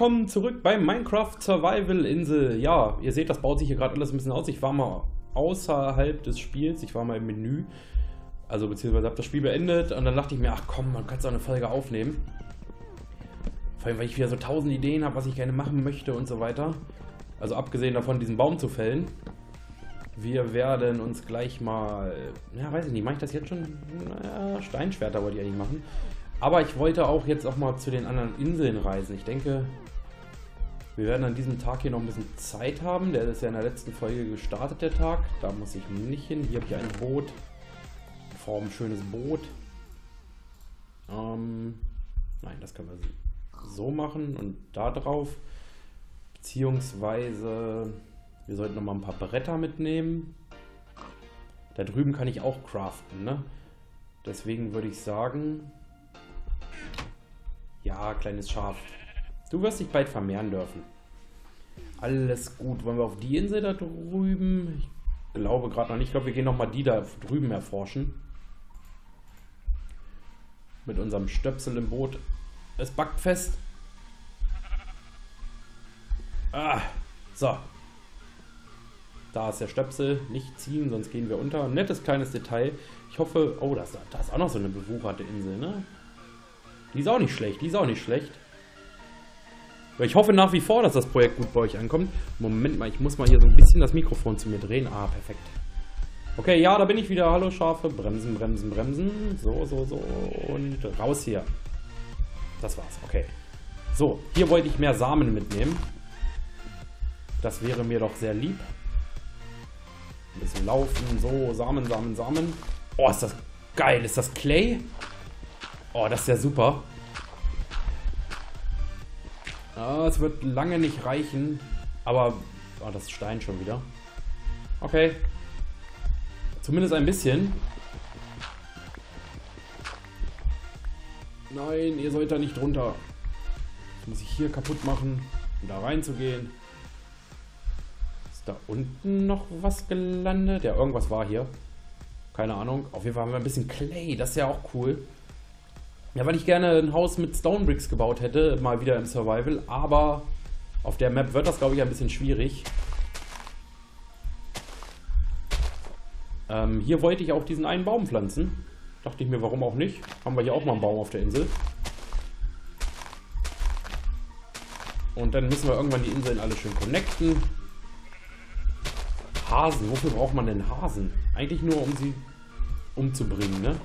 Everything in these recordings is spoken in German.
willkommen zurück bei Minecraft Survival Insel. Ja, ihr seht, das baut sich hier gerade alles ein bisschen aus. Ich war mal außerhalb des Spiels, ich war mal im Menü, also beziehungsweise habe das Spiel beendet und dann dachte ich mir, ach komm, man kann auch eine Folge aufnehmen. Vor allem, weil ich wieder so 1000 Ideen habe, was ich gerne machen möchte und so weiter. Also abgesehen davon, diesen Baum zu fällen. Wir werden uns gleich mal, ja weiß ich nicht, mache ich das jetzt schon? Naja, Steinschwerter wollte ich eigentlich machen. Aber ich wollte auch jetzt auch mal zu den anderen Inseln reisen. Ich denke, wir werden an diesem Tag hier noch ein bisschen Zeit haben. Der ist ja in der letzten Folge gestartet, der Tag. Da muss ich nicht hin. Hier habe ich ein Boot. Ein schönes Boot. Nein, das können wir so machen und da drauf. Beziehungsweise, wir sollten noch mal ein paar Bretter mitnehmen. Da drüben kann ich auch craften, ne? Deswegen würde ich sagen... Ja, kleines Schaf. Du wirst dich bald vermehren dürfen. Alles gut. Wollen wir auf die Insel da drüben? Ich glaube gerade noch nicht. Ich glaube, wir gehen nochmal die da drüben erforschen. Mit unserem Stöpsel im Boot. Es backt fest. Ah, so. Da ist der Stöpsel. Nicht ziehen, sonst gehen wir unter. Ein nettes kleines Detail. Ich hoffe... Oh, da ist auch noch so eine bewucherte Insel, ne? Die ist auch nicht schlecht, die ist auch nicht schlecht. Ich hoffe nach wie vor, dass das Projekt gut bei euch ankommt. Moment mal, ich muss mal hier so ein bisschen das Mikrofon zu mir drehen. Ah, perfekt. Okay, ja, da bin ich wieder. Hallo Schafe. Bremsen, bremsen, bremsen. So, so, so. Und raus hier. Das war's, okay. So, hier wollte ich mehr Samen mitnehmen. Das wäre mir doch sehr lieb. Ein bisschen laufen. So, Samen, Samen, Samen. Oh, ist das geil. Ist das Clay? Oh, das ist ja super. Ah, es wird lange nicht reichen. Aber... Oh, das ist Stein schon wieder. Okay. Zumindest ein bisschen. Nein, ihr sollt da nicht drunter. Das muss ich hier kaputt machen, um da reinzugehen. Ist da unten noch was gelandet? Ja, irgendwas war hier. Keine Ahnung. Auf jeden Fall haben wir ein bisschen Clay. Das ist ja auch cool. Ja, weil ich gerne ein Haus mit Stone Bricks gebaut hätte, mal wieder im Survival, aber auf der Map wird das, glaube ich, ein bisschen schwierig. Hier wollte ich auch diesen einen Baum pflanzen. Dachte ich mir, warum auch nicht? Haben wir hier auch mal einen Baum auf der Insel. Und dann müssen wir irgendwann die Inseln alle schön connecten. Hasen, wofür braucht man denn Hasen? Eigentlich nur, um sie umzubringen, ne?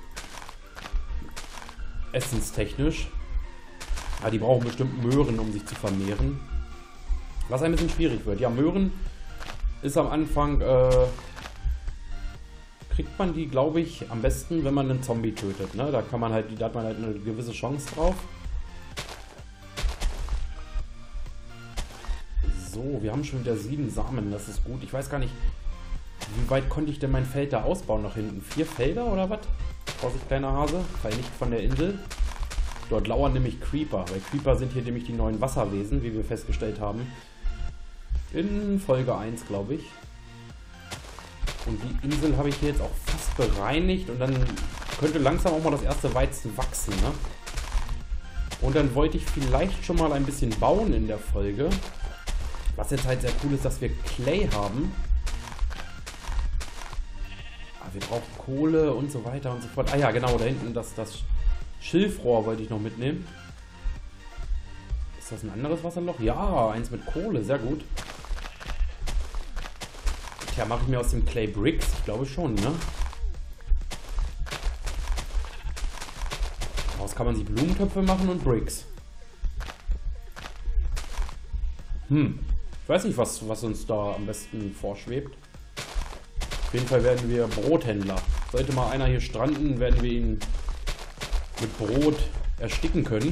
Essenstechnisch. Ja, die brauchen bestimmt Möhren, um sich zu vermehren. Was ein bisschen schwierig wird. Ja, Möhren ist am Anfang, kriegt man die, glaube ich, am besten, wenn man einen Zombie tötet. Ne? Da kann man halt, da hat man halt eine gewisse Chance drauf. So, wir haben schon wieder 7 Samen, das ist gut. Ich weiß gar nicht, wie weit konnte ich denn mein Feld da ausbauen nach hinten? 4 Felder oder was? Vorsicht, kleiner Hase, fall nicht von der Insel. Dort lauern nämlich Creeper, weil Creeper sind hier nämlich die neuen Wasserwesen, wie wir festgestellt haben. In Folge 1, glaube ich. Und die Insel habe ich hier jetzt auch fast bereinigt und dann könnte langsam auch mal das erste Weizen wachsen, ne? Und dann wollte ich vielleicht schon mal ein bisschen bauen in der Folge. Was jetzt halt sehr cool ist, dass wir Clay haben. Wir brauchen Kohle und so weiter und so fort. Ah ja, genau, da hinten das Schilfrohr wollte ich noch mitnehmen. Ist das ein anderes Wasserloch? Ja, eins mit Kohle, sehr gut. Tja, mache ich mir aus dem Clay Bricks? Ich glaube schon, ne? Daraus kann man sich Blumentöpfe machen und Bricks. Ich weiß nicht, was uns da am besten vorschwebt. Auf jeden Fall werden wir Brothändler. Sollte mal einer hier stranden, werden wir ihn mit Brot ersticken können.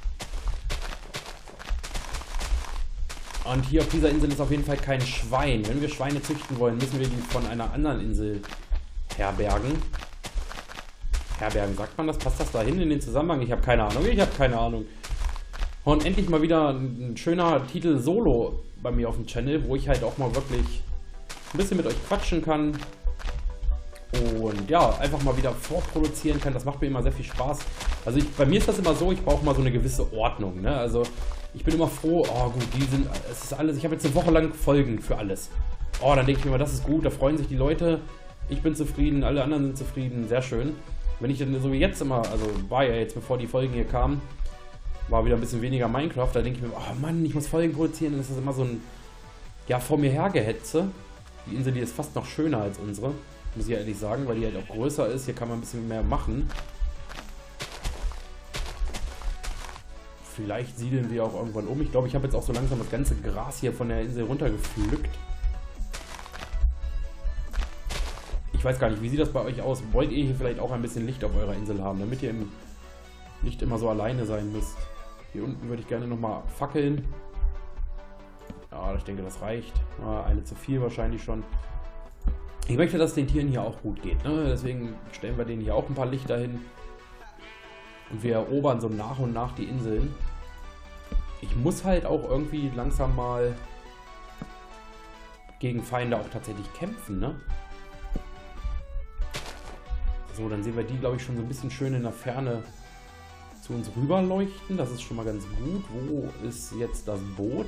Und hier auf dieser Insel ist auf jeden Fall kein Schwein. Wenn wir Schweine züchten wollen, müssen wir die von einer anderen Insel herbergen. Herbergen, sagt man das? Passt das dahin in den Zusammenhang? Ich habe keine Ahnung. Ich habe keine Ahnung. Und endlich mal wieder ein schöner Titel Solo bei mir auf dem Channel, wo ich halt auch mal wirklich ein bisschen mit euch quatschen kann. Und ja, einfach mal wieder vorproduzieren kann. Das macht mir immer sehr viel Spaß. Also bei mir ist das immer so, ich brauche mal so eine gewisse Ordnung. Ne? Also ich bin immer froh, oh gut, es ist alles, ich habe jetzt eine Woche lang Folgen für alles. Oh, dann denke ich mir immer, das ist gut, da freuen sich die Leute. Ich bin zufrieden, alle anderen sind zufrieden, sehr schön. Wenn ich dann so wie jetzt immer, also war ja jetzt, bevor die Folgen hier kamen, war wieder ein bisschen weniger Minecraft, da denke ich mir, oh Mann, ich muss Folgen produzieren, dann ist das immer so ein, ja, vor mir hergehetze. Die Insel, die ist fast noch schöner als unsere, muss ich ehrlich sagen, weil die halt auch größer ist, hier kann man ein bisschen mehr machen. Vielleicht siedeln wir auch irgendwann um. Ich glaube, ich habe jetzt auch so langsam das ganze Gras hier von der Insel runtergepflückt. Ich weiß gar nicht, wie sieht das bei euch aus? Wollt ihr hier vielleicht auch ein bisschen Licht auf eurer Insel haben, damit ihr nicht immer so alleine sein müsst? Hier unten würde ich gerne nochmal fackeln. Ja, ich denke, das reicht. Eine zu viel wahrscheinlich schon. Ich möchte, dass es den Tieren hier auch gut geht. Ne? Deswegen stellen wir denen hier auch ein paar Lichter hin. Und wir erobern so nach und nach die Inseln. Ich muss halt auch irgendwie langsam mal gegen Feinde auch tatsächlich kämpfen, ne? So, dann sehen wir die, glaube ich, schon so ein bisschen schön in der Ferne zu uns rüber leuchten. Das ist schon mal ganz gut. Wo ist jetzt das Boot?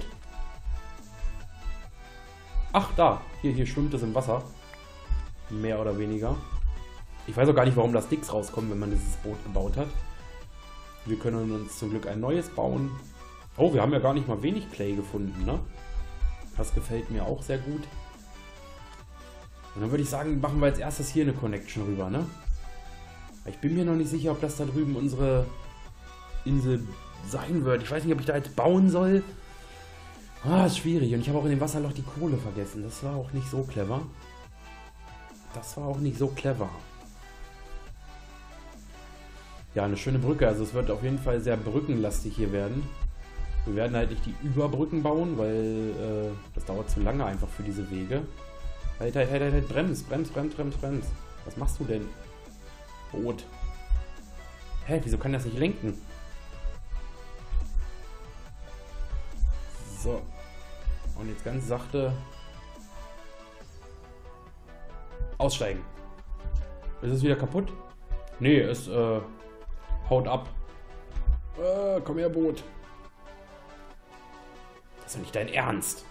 Ach, da. Hier schwimmt es im Wasser. Mehr oder weniger. Ich weiß auch gar nicht, warum da Sticks rauskommen, wenn man dieses Boot gebaut hat. Wir können uns zum Glück ein neues bauen. Oh, wir haben ja gar nicht mal wenig Clay gefunden, ne? Das gefällt mir auch sehr gut. Und dann würde ich sagen, machen wir als erstes hier eine Connection rüber, ne? Ich bin mir noch nicht sicher, ob das da drüben unsere Insel sein wird. Ich weiß nicht, ob ich da jetzt bauen soll. Ah, ist schwierig. Und ich habe auch in dem Wasserloch die Kohle vergessen. Das war auch nicht so clever. Ja, eine schöne Brücke. Also es wird auf jeden Fall sehr brückenlastig hier werden. Wir werden halt nicht die Überbrücken bauen, weil das dauert zu lange einfach für diese Wege. Halt, bremst. Was machst du denn? Boot. Hä, wieso kann das nicht lenken? So. Und jetzt ganz sachte aussteigen. Ist es wieder kaputt? Nee, es haut ab. Komm her, Boot. Das ist doch nicht dein Ernst.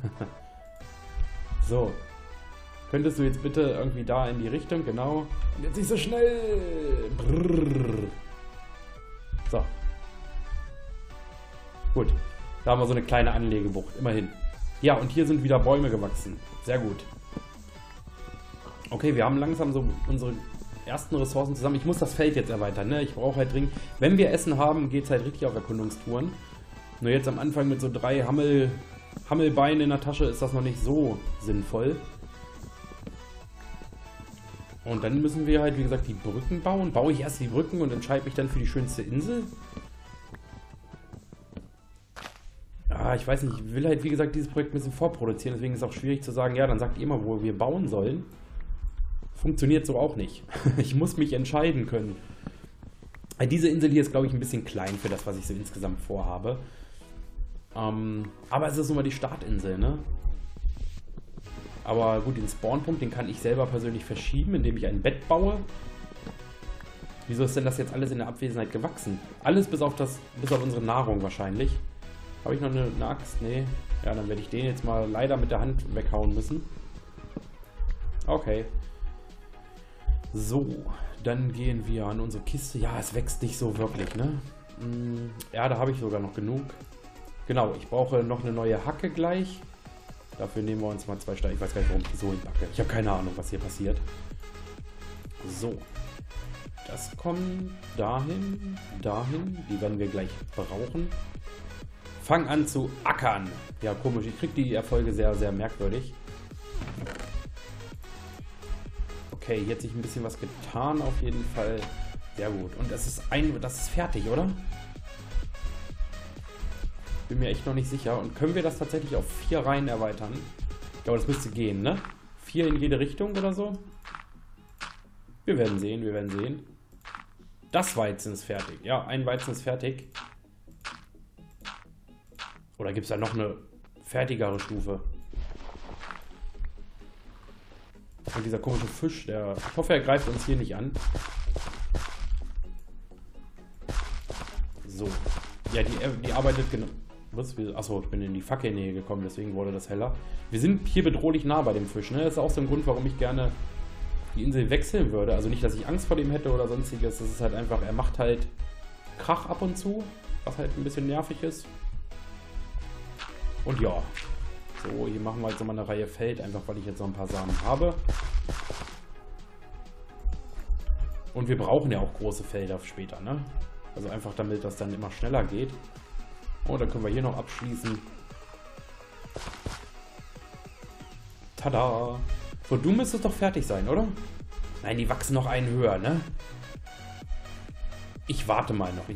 So. Könntest du jetzt bitte irgendwie da in die Richtung, genau. Und jetzt nicht so schnell. Brrr. So. Gut. Da haben wir so eine kleine Anlegebucht, immerhin. Ja, und hier sind wieder Bäume gewachsen. Sehr gut. Okay, wir haben langsam so unsere ersten Ressourcen zusammen. Ich muss das Feld jetzt erweitern, ne? Ich brauche halt dringend... Wenn wir Essen haben, geht es halt richtig auf Erkundungstouren. Nur jetzt am Anfang mit so 3 Hammelbeinen in der Tasche ist das noch nicht so sinnvoll. Und dann müssen wir halt, wie gesagt, die Brücken bauen. Baue ich erst die Brücken und entscheide mich dann für die schönste Insel? Ah, ich weiß nicht, ich will halt, wie gesagt, dieses Projekt ein bisschen vorproduzieren. Deswegen ist es auch schwierig zu sagen, ja, dann sagt ihr mal, wo wir bauen sollen. Funktioniert so auch nicht. Ich muss mich entscheiden können. Diese Insel hier ist, glaube ich, ein bisschen klein für das, was ich so insgesamt vorhabe. Aber es ist nun mal die Startinsel, ne? Aber gut, den Spawnpunkt, den kann ich selber persönlich verschieben, indem ich ein Bett baue. Wieso ist denn das jetzt alles in der Abwesenheit gewachsen? Alles bis auf unsere Nahrung wahrscheinlich. Habe ich noch eine Axt? Nee. Ja, dann werde ich den jetzt mal leider mit der Hand weghauen müssen. Okay. So, dann gehen wir an unsere Kiste. Ja, es wächst nicht so wirklich, ne? Ja, da habe ich sogar noch genug. Genau, ich brauche noch eine neue Hacke gleich. Dafür nehmen wir uns mal 2 Steine. Ich weiß gar nicht, warum ich die so hinpacke. Ich habe keine Ahnung, was hier passiert. So. Das kommt dahin. Die werden wir gleich brauchen. Fang an zu ackern. Ja, komisch. Ich kriege die Erfolge sehr, sehr merkwürdig. Okay, hier hat sich ein bisschen was getan auf jeden Fall. Sehr gut. Und das ist fertig, oder? Bin mir echt noch nicht sicher. Und können wir das tatsächlich auf 4 Reihen erweitern? Ich glaube, das müsste gehen, ne? 4 in jede Richtung oder so? Wir werden sehen. Das Weizen ist fertig. Ja, ein Weizen ist fertig. Oder gibt es da noch eine fertigere Stufe? Und dieser komische Fisch, der... Ich hoffe, er greift uns hier nicht an. So. Ja, die arbeitet genau... Was? Achso, ich bin in die Fackelnähe gekommen, deswegen wurde das heller. Wir sind hier bedrohlich nah bei dem Fisch, ne? Das ist auch so ein Grund, warum ich gerne die Insel wechseln würde. Also nicht, dass ich Angst vor dem hätte oder sonstiges. Das ist halt einfach, er macht halt Krach ab und zu, was halt ein bisschen nervig ist. Und ja. So, hier machen wir jetzt nochmal eine Reihe Feld, einfach weil ich jetzt noch ein paar Samen habe. Und wir brauchen ja auch große Felder später, ne? Also einfach damit das dann immer schneller geht. Oh, dann können wir hier noch abschließen. Tada! So, du müsstest doch fertig sein, oder? Nein, die wachsen noch einen höher, ne? Ich warte mal noch,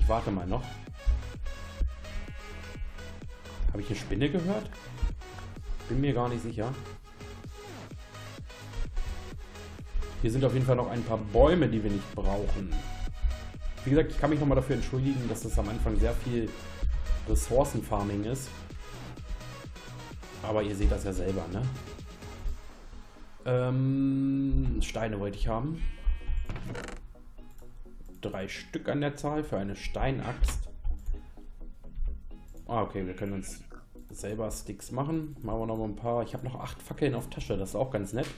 Habe ich eine Spinne gehört? Bin mir gar nicht sicher. Hier sind auf jeden Fall noch ein paar Bäume, die wir nicht brauchen. Wie gesagt, ich kann mich nochmal dafür entschuldigen, dass das am Anfang sehr viel Ressourcenfarming ist. Aber ihr seht das ja selber, ne? Steine wollte ich haben. 3 Stück an der Zahl für eine Steinaxt. Ah, okay, wir können uns selber Sticks machen. Machen wir noch mal ein paar. Ich habe noch 8 Fackeln auf Tasche, das ist auch ganz nett.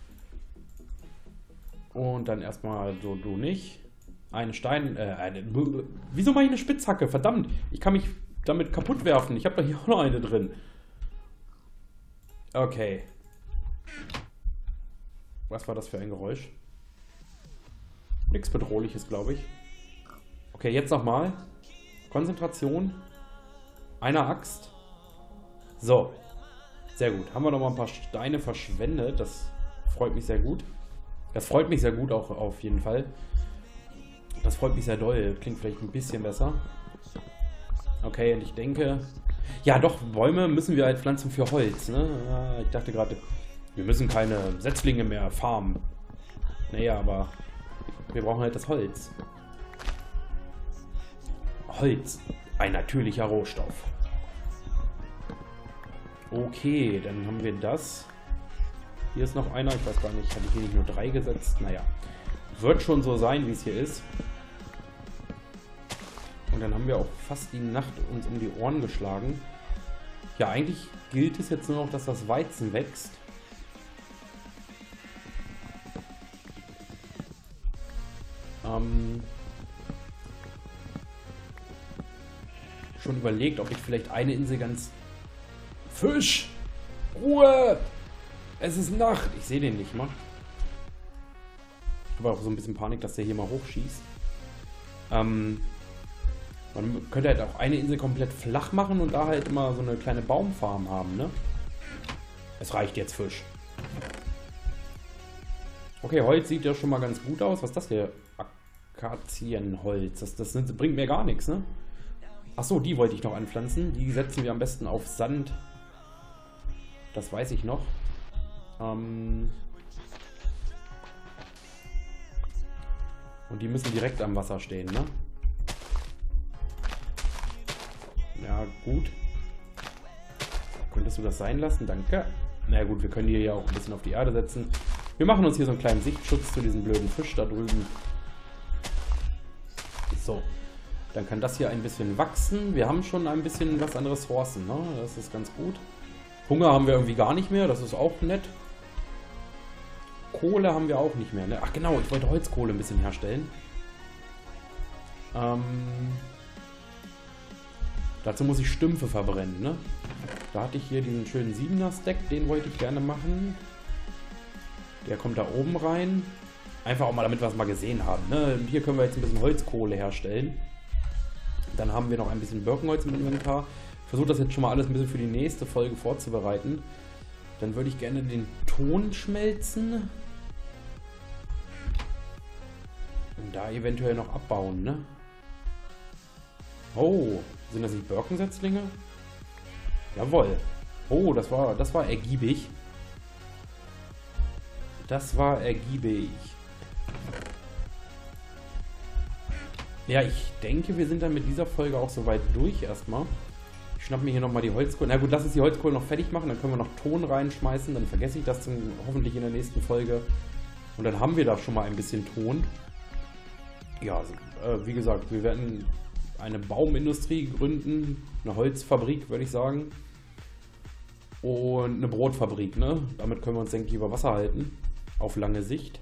Und dann erstmal so, du nicht. Einen Stein, wieso mache ich eine Spitzhacke? Verdammt, ich kann mich damit kaputt werfen. Ich habe da hier auch noch eine drin. Okay. Was war das für ein Geräusch? Nichts Bedrohliches, glaube ich. Okay, jetzt nochmal. Konzentration. Eine Axt. So. Sehr gut. Haben wir noch mal ein paar Steine verschwendet. Das freut mich sehr gut. Das freut mich sehr gut auch auf jeden Fall. Das freut mich sehr doll. Klingt vielleicht ein bisschen besser. Okay, und ich denke... Ja, doch, Bäume müssen wir halt pflanzen für Holz, ne? Ich dachte gerade, wir müssen keine Setzlinge mehr farmen. Naja, aber wir brauchen halt das Holz. Holz. Ein natürlicher Rohstoff. Okay, dann haben wir das. Hier ist noch einer. Ich weiß gar nicht, hatte ich hier nicht nur 3 gesetzt? Naja. Wird schon so sein, wie es hier ist. Und dann haben wir auch fast die Nacht uns um die Ohren geschlagen. Ja, eigentlich gilt es jetzt nur noch, dass das Weizen wächst. Schon überlegt, ob ich vielleicht eine Insel ganz... Fisch! Ruhe! Es ist Nacht! Ich sehe den nicht mal. Ich habe auch so ein bisschen Panik, dass der hier mal hochschießt. Man könnte halt auch eine Insel komplett flach machen und da halt immer so eine kleine Baumfarm haben, ne? Es reicht jetzt, Fisch. Okay, Holz sieht ja schon mal ganz gut aus. Was ist das hier? Akazienholz. Das bringt mir gar nichts, ne? Achso, die wollte ich noch anpflanzen. Die setzen wir am besten auf Sand. Das weiß ich noch. Und die müssen direkt am Wasser stehen, ne? Ja, gut. Könntest du das sein lassen? Danke. Na gut, wir können die hier auch ein bisschen auf die Erde setzen. Wir machen uns hier so einen kleinen Sichtschutz zu diesem blöden Fisch da drüben. So. Dann kann das hier ein bisschen wachsen. Wir haben schon ein bisschen was an Ressourcen, ne? Das ist ganz gut. Hunger haben wir irgendwie gar nicht mehr. Das ist auch nett. Kohle haben wir auch nicht mehr, ne? Ach genau, ich wollte Holzkohle ein bisschen herstellen. Dazu muss ich Stümpfe verbrennen, ne? Da hatte ich hier diesen schönen 7er-Stack, den wollte ich gerne machen. Der kommt da oben rein. Einfach auch mal, damit wir es mal gesehen haben, ne? Und hier können wir jetzt ein bisschen Holzkohle herstellen. Dann haben wir noch ein bisschen Birkenholz im Inventar. Ich versuche das jetzt schon mal alles ein bisschen für die nächste Folge vorzubereiten. Dann würde ich gerne den Ton schmelzen. Und da eventuell noch abbauen, ne? Oh, sind das nicht Birkensetzlinge? Jawohl. Oh, das war ergiebig. Das war ergiebig. Ja, ich denke, wir sind dann mit dieser Folge auch soweit durch erstmal. Ich Ich schnapp mir hier nochmal die Holzkohle. Na gut, lass uns die Holzkohle noch fertig machen, dann können wir noch Ton reinschmeißen, dann vergesse ich das dann hoffentlich in der nächsten Folge. Und dann haben wir da schon mal ein bisschen Ton. Ja, wie gesagt, wir werden eine Baumindustrie gründen, eine Holzfabrik, würde ich sagen. Und eine Brotfabrik, ne? Damit können wir uns, denke ich, über Wasser halten. Auf lange Sicht.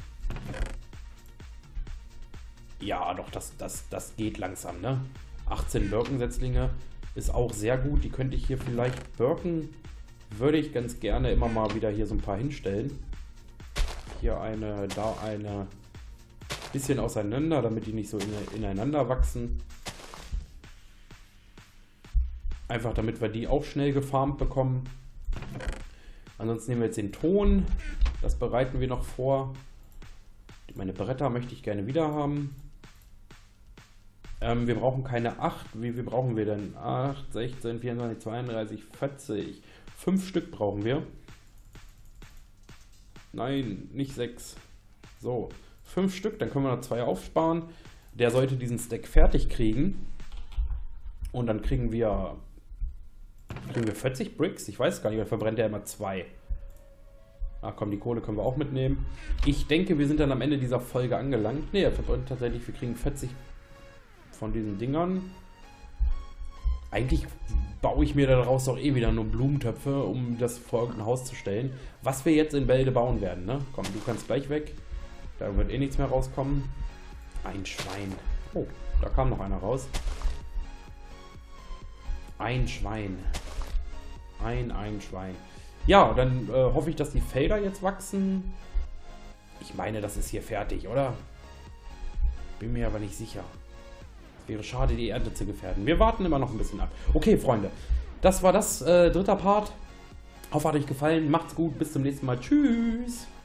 Ja, doch, das geht langsam, ne? 18 Birkensetzlinge ist auch sehr gut. Die könnte ich hier vielleicht... Birken würde ich ganz gerne immer mal wieder hier so ein paar hinstellen. Hier eine, da eine. Bisschen auseinander, damit die nicht so ineinander wachsen. Einfach damit wir die auch schnell gefarmt bekommen. Ansonsten nehmen wir jetzt den Ton. Das bereiten wir noch vor. Meine Bretter möchte ich gerne wieder haben. Wir brauchen keine 8. Wie viel brauchen wir denn? 8, 16, 24, 32, 40. 5 Stück brauchen wir. Nein, nicht 6. So, 5 Stück. Dann können wir noch 2 aufsparen. Der sollte diesen Stack fertig kriegen. Und dann kriegen wir 40 Bricks. Ich weiß gar nicht, weil verbrennt der immer 2. Ach komm, die Kohle können wir auch mitnehmen. Ich denke, wir sind dann am Ende dieser Folge angelangt. Ne, tatsächlich, wir kriegen 40 von diesen Dingern. Eigentlich baue ich mir daraus doch eh wieder nur Blumentöpfe, um das vor irgendein Haus zu stellen. Was wir jetzt in Bälde bauen werden, ne? Komm, du kannst gleich weg. Da wird eh nichts mehr rauskommen. Ein Schwein. Oh, da kam noch einer raus. Ein Schwein. Ein Schwein. Ja, dann hoffe ich, dass die Felder jetzt wachsen. Ich meine, das ist hier fertig, oder? Bin mir aber nicht sicher. Wäre schade, die Ernte zu gefährden. Wir warten immer noch ein bisschen ab. Okay, Freunde. Das war das dritte Part. Hoffe, hat euch gefallen. Macht's gut. Bis zum nächsten Mal. Tschüss.